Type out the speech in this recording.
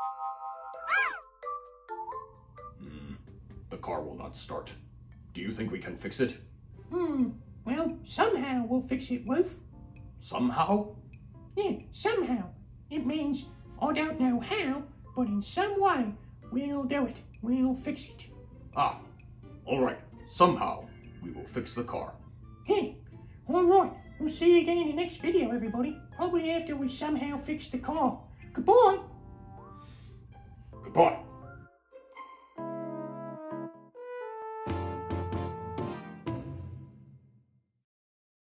The car will not start. Do you think we can fix it? Well, somehow we'll fix it, Woof. Somehow? Yeah, somehow. It means I don't know how, but in some way we'll do it. We'll fix it. Ah, all right. Somehow we will fix the car. Hey, all right. We'll see you again in the next video, everybody. Probably after we somehow fix the car. Goodbye. Goodbye.